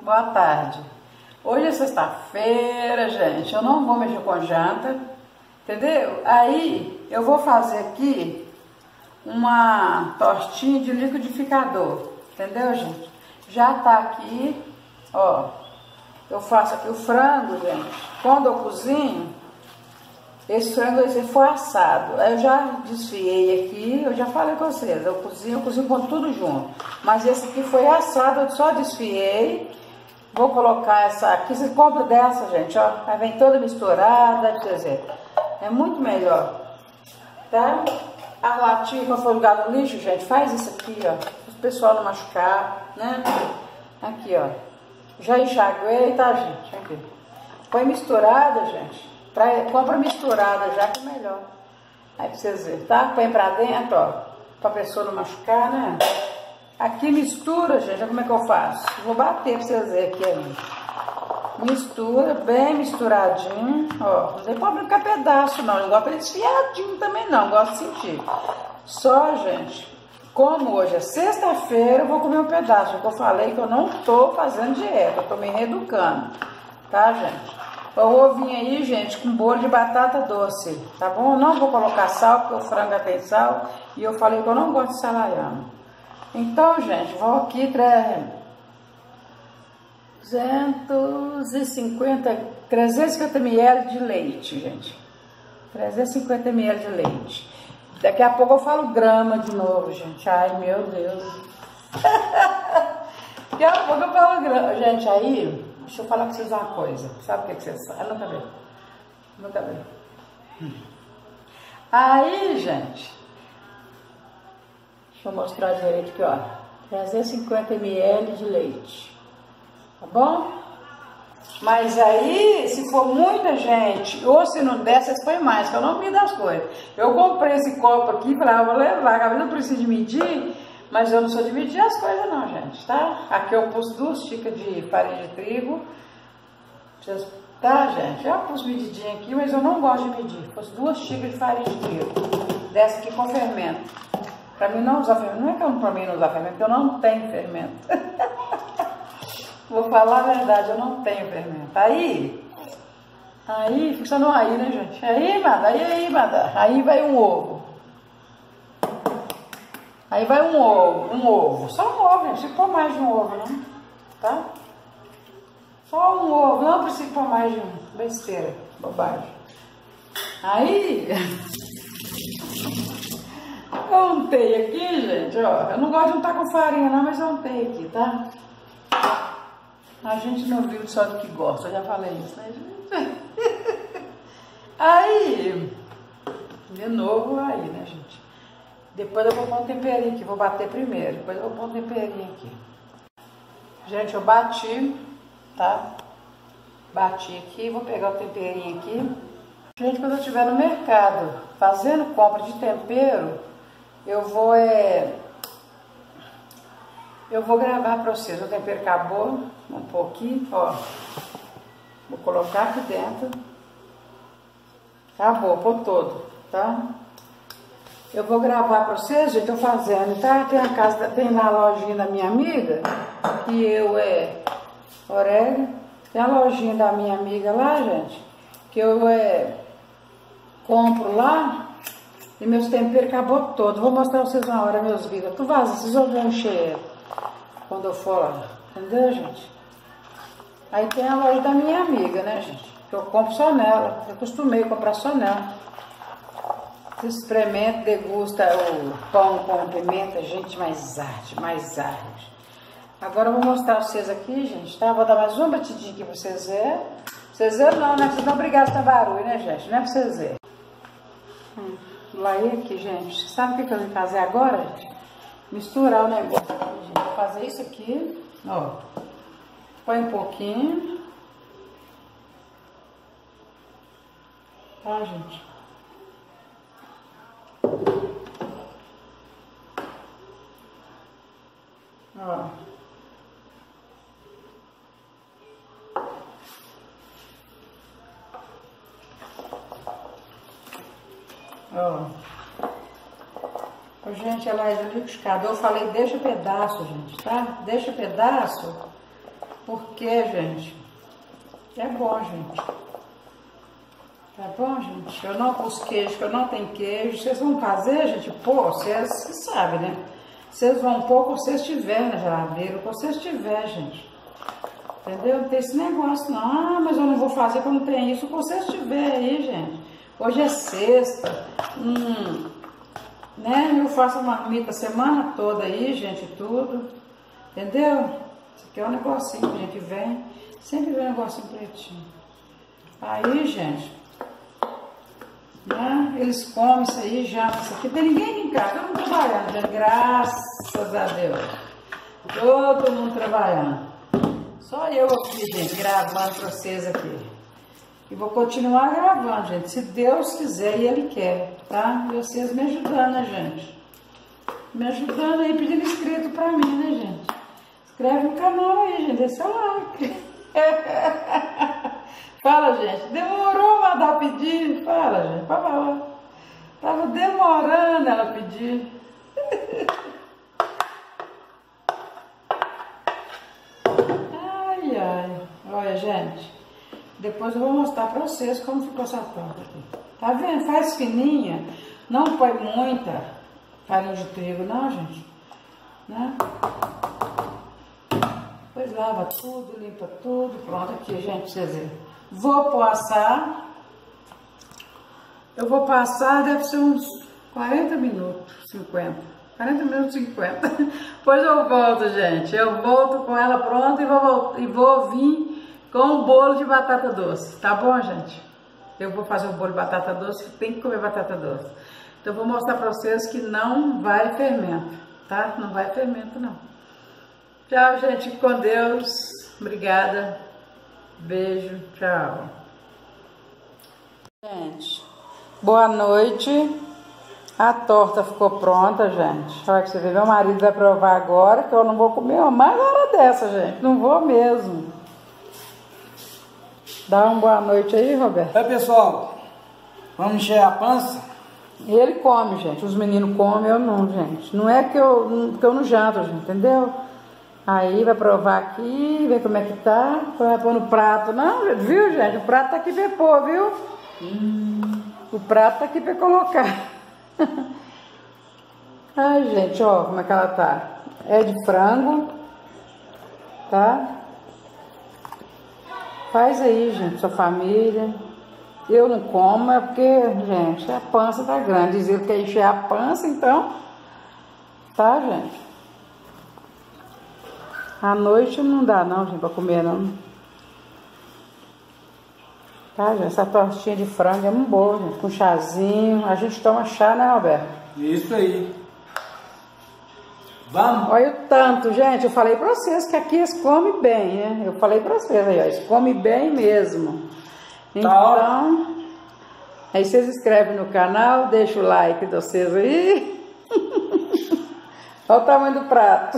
Boa tarde. Hoje é sexta-feira, gente. Eu não vou mexer com janta, entendeu? Aí eu vou fazer aqui uma tostinha de liquidificador, entendeu, gente? Já tá aqui, ó. Eu faço aqui o frango, gente. Quando eu cozinho, esse frango esse foi assado. Aí eu já desfiei aqui, eu já falei com vocês. Eu cozinho com tudo junto. Mas esse aqui foi assado, eu só desfiei. Vou colocar essa aqui, você compra dessa, gente, ó. Aí vem toda misturada, quer dizer, é muito melhor, tá? A latinha que eu for jogar no lixo, gente, faz isso aqui, ó. Para o pessoal não machucar, né? Aqui, ó. Já enxaguei, tá, gente? Aqui. Põe misturada, gente. Compra misturada já que é melhor. Aí pra vocês verem, tá? Põe pra dentro, ó. Pra pessoa não machucar, né? Aqui mistura, gente. Olha como é que eu faço. Vou bater pra vocês verem aqui, ó. Mistura, bem misturadinho, ó. Não tem problema ficar pedaço, não. Não gosto de desfiadinho também, não. Gosto de sentir. Só, gente, como hoje é sexta-feira, eu vou comer um pedaço. Porque eu falei que eu não tô fazendo dieta. Eu tô me reeducando. Tá, gente? O ovinho aí, gente, com bolo de batata doce, tá bom? Eu não vou colocar sal, porque o frango já tem sal. E eu falei que eu não gosto de salaiano. Então, gente, vou aqui 350 ml de leite, gente. 350 ml de leite. Daqui a pouco eu falo grama de novo, gente. Ai, meu Deus. Daqui a pouco eu falo grama. Gente, aí... Deixa eu falar pra vocês uma coisa. Sabe o que vocês sabem? No cabelo. No cabelo. Aí, gente. Deixa eu mostrar direito aqui, ó. 350 ml de leite. Tá bom? Mas aí, se for muita gente, ou se não der, vocês põem mais, que eu não mido as coisas. Eu comprei esse copo aqui e falei, vou levar. A não precisa de medir. Mas eu não sou de medir as coisas não, gente, tá? Aqui eu pus 2 xícaras de farinha de trigo. Tá, gente? Eu pus medidinha aqui, mas eu não gosto de medir. Pus 2 xícaras de farinha de trigo. Dessa aqui com fermento. Pra mim não usar fermento. Não é que pra mim não usar fermento, porque eu não tenho fermento. Vou falar a verdade, eu não tenho fermento. Aí, fica só no aí, né, gente? Aí, manda. Aí vai um ovo. Aí vai um ovo, só um ovo, gente, não precisa pôr mais de um ovo, não, tá? Só um ovo, não precisa pôr mais de um, besteira, bobagem. Aí, eu untei aqui, gente, ó, eu não gosto de untar com farinha não, mas eu untei aqui, tá? A gente não vive só do que gosta, eu já falei isso, né, gente? Aí, de novo aí, né, gente? Depois eu vou pôr um temperinho aqui, vou bater primeiro, depois eu vou pôr um temperinho aqui. Gente, eu bati, tá? Bati aqui, vou pegar o temperinho aqui. Gente, quando eu estiver no mercado fazendo compra de tempero, eu vou gravar pra vocês. O tempero acabou, um pouquinho, ó. Vou colocar aqui dentro. Acabou, pôr todo, tá? Eu vou gravar pra vocês, gente, eu fazendo, tá? Tem na lojinha da minha amiga, que orégano. Tem a lojinha da minha amiga lá, gente, que eu compro lá, e meus temperos acabou todo. Vou mostrar pra vocês uma hora meus vídeos. Tu vaza, vocês vão ver um cheiro quando eu for lá, entendeu, gente? Aí tem a loja da minha amiga, né, gente, que eu compro só nela. Eu costumei comprar só nela. Experimenta, degusta o pão com pimenta, gente, mais arde. Agora eu vou mostrar pra vocês aqui, gente, tá? Vou dar mais uma batidinha aqui pra vocês verem. Vocês verem não, né? Vocês não obrigados a ter barulho, né, gente? Não é pra vocês verem. Lá e aqui, gente. Sabe o que eu vou fazer agora, gente? Misturar o negócio aqui, gente. Vou fazer isso aqui, ó. Põe um pouquinho. Tá, gente? Ó. Ó. Gente, ela é do liquidificador. Eu falei, deixa pedaço, gente, tá? Deixa pedaço Porque, gente, é bom, gente. Tá bom, gente? Eu não pus queijo, que eu não tenho queijo. Vocês vão fazer, gente? Pô, vocês sabem, né? Vocês vão pôr o que vocês tiverem na geladeira, o que vocês tiverem, gente. Entendeu? Não tem esse negócio, não. Ah, mas eu não vou fazer porque eu não tenho isso. O que vocês tiverem aí, gente. Hoje é sexta. Né? Eu faço uma marmita a semana toda aí, gente, tudo. Entendeu? Isso aqui é um negocinho que a gente vem. Sempre vem um negocinho pretinho. Aí, gente, né? Eles comem isso aí, já. Isso aqui tem ninguém aqui em casa. Todo mundo trabalhando, gente. Graças a Deus. Todo mundo trabalhando. Só eu aqui, gente, gravando pra vocês aqui. E vou continuar gravando, gente, se Deus quiser e Ele quer, tá? E vocês me ajudando, né, gente? Me ajudando aí, pedindo inscrito pra mim, né, gente? Inscreve no canal aí, gente, deixa o like. Fala, gente, demorou a mandar pedir? Fala, gente, pra falar. Tava demorando ela pedir. Olha, gente, depois eu vou mostrar pra vocês como ficou essa torta aqui. Tá vendo? Faz fininha, não põe muita farinha de trigo, não, gente, né? Depois lava tudo, limpa tudo, pronto aqui, gente, pra vocês verem. Vou passar, eu vou passar, deve ser uns 40 minutos, 50. 40 minutos e 50. Depois eu volto, gente. Eu volto com ela pronta e vou vir com o bolo de batata doce. Tá bom, gente? Eu vou fazer o bolo de batata doce, tem que comer batata doce. Então eu vou mostrar pra vocês que não vai fermento, tá? Não vai fermento, não. Tchau, gente. Com Deus. Obrigada. Beijo. Tchau. Gente, boa noite. A torta ficou pronta, gente. Olha que você vê, meu marido vai provar agora, que eu não vou comer mais hora dessa, gente. Não vou mesmo. Dá uma boa noite aí, Roberto. Oi, pessoal. Vamos encher a pança? Ele come, gente. Os meninos comem, eu não, gente. Não é que eu não janto, gente, entendeu? Aí vai provar aqui, ver como é que tá. Vai pôr no prato. Não, viu, gente? O prato tá aqui pra pôr, viu? O prato tá aqui pra colocar. Ai, gente, ó, como é que ela tá. É de frango, tá? Faz aí, gente, sua família. Eu não como, é porque, gente, a pança tá grande. Diz ele que quer encher a pança, então, tá, gente? À noite não dá, não, gente, pra comer, não. Tá, gente? Essa tortinha de frango é muito boa, gente, com chazinho. A gente toma chá, né, Roberto? Isso aí. Vamos? Olha o tanto, gente. Eu falei pra vocês que aqui eles comem bem, né? Eu falei pra vocês aí, ó. Eles comem bem mesmo. Então, aí vocês inscrevem no canal, deixa o like de vocês aí. Olha o tamanho do prato.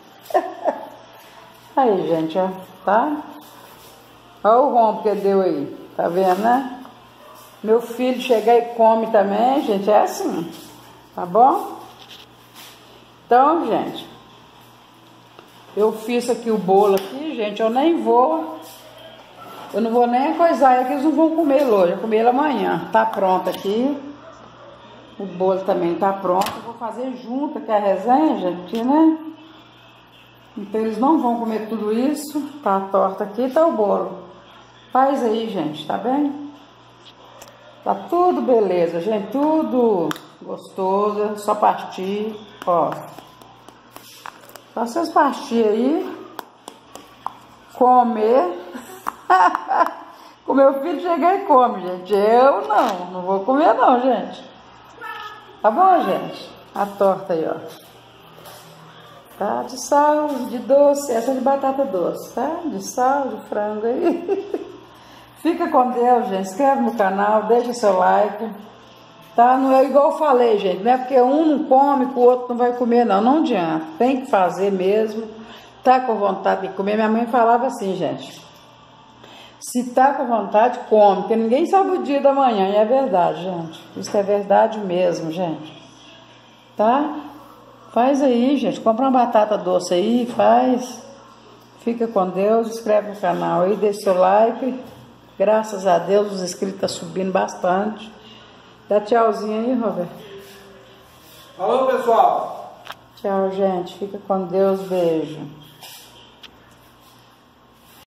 Aí, gente, ó, tá? Olha o rombo que deu aí. Tá vendo, né? Meu filho chegar e come também, gente, é assim, tá bom? Então, gente, eu fiz aqui o bolo aqui, gente, eu não vou nem coisar, é que eles não vão comer ele hoje, eu vou comer ele amanhã. Tá pronto aqui, o bolo também tá pronto, eu vou fazer junto aqui a resenha, gente, né? Então eles não vão comer tudo isso, tá a torta aqui, tá o bolo. Faz aí, gente, tá bem? Tá tudo beleza, gente, tudo gostoso, só partir, ó. Só vocês partir aí, comer. O meu filho chegar e come, gente. Eu não vou comer não, gente. Tá bom, gente? A torta aí, ó. Tá? De sal, de doce, essa é de batata doce, tá? De sal, de frango aí. Fica com Deus, gente. Inscreve no canal, deixa seu like. Tá? Não é igual eu falei, gente. Não é porque um não come que o outro não vai comer, não. Não adianta. Tem que fazer mesmo. Tá com vontade de comer. Minha mãe falava assim, gente. Se tá com vontade, come. Porque ninguém sabe o dia da manhã. E é verdade, gente. Isso é verdade mesmo, gente. Tá? Faz aí, gente. Compra uma batata doce aí, faz. Fica com Deus, inscreve no canal aí, deixa seu like. Graças a Deus os inscritos estão subindo bastante. Dá tchauzinho aí, Roberto. Falou, pessoal. Tchau, gente. Fica com Deus. Beijo.